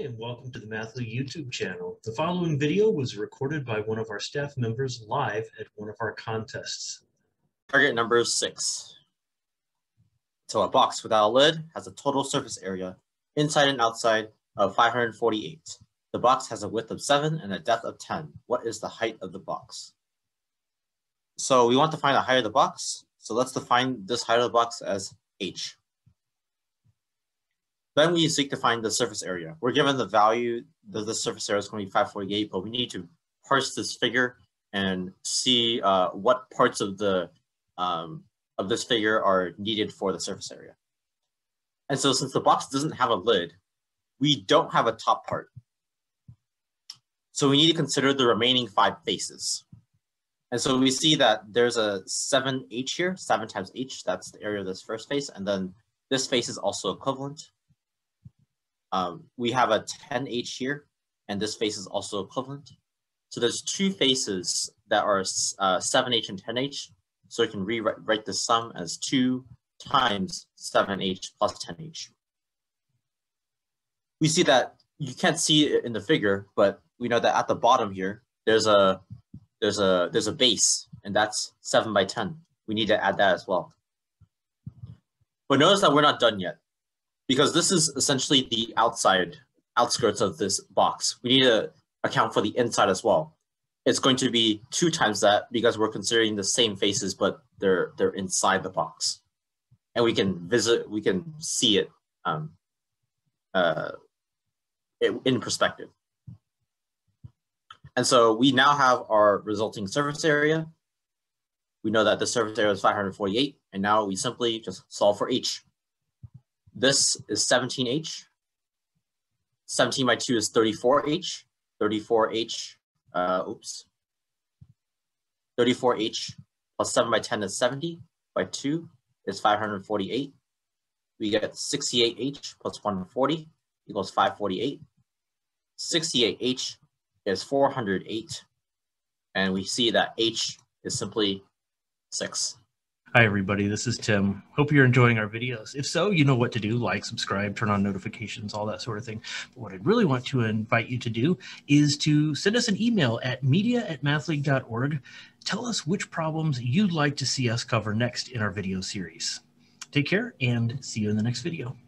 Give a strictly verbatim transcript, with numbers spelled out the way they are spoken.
and welcome to the Math League YouTube channel. The following video was recorded by one of our staff members live at one of our contests. Target number is six. So a box without a lid has a total surface area, inside and outside, of five hundred forty-eight. The box has a width of seven and a depth of ten. What is the height of the box? So we want to find the height of the box. So let's define this height of the box as h. Then we seek to find the surface area. We're given the value that the surface area is going to be five forty-eight, but we need to parse this figure and see uh, what parts of the um, of this figure are needed for the surface area. And so since the box doesn't have a lid, we don't have a top part. So we need to consider the remaining five faces. And so we see that there's a seven h here, seven times h, that's the area of this first face. And then this face is also equivalent. Um, we have a ten h here, and this face is also equivalent. So there's two faces that are uh, seven h and ten h. So we can rewrite the sum as two times seven h plus ten h. We see that you can't see it in the figure, but we know that at the bottom here, there's a there's a there's a base, and that's seven by ten. We need to add that as well. But notice that we're not done yet, because this is essentially the outside outskirts of this box. We need to account for the inside as well. It's going to be two times that because we're considering the same faces, but they're they're inside the box, and we can visit, we can see it, um, uh, in perspective. And so we now have our resulting surface area. We know that the surface area is five hundred forty-eight, and now we simply just solve for h. This is seventeen h. seventeen by two is thirty-four h. thirty-four h, uh, oops. thirty-four h plus seven by ten is seventy, by two is five hundred forty-eight. We get sixty-eight h plus one hundred forty equals five hundred forty-eight. sixty-eight h is four hundred eight, and we see that h is simply six. Hi everybody, this is Tim. Hope you're enjoying our videos. If so, you know what to do: like, subscribe, turn on notifications, all that sort of thing. But what I'd really want to invite you to do is to send us an email at media at mathleague dot org. Tell us which problems you'd like to see us cover next in our video series. Take care and see you in the next video.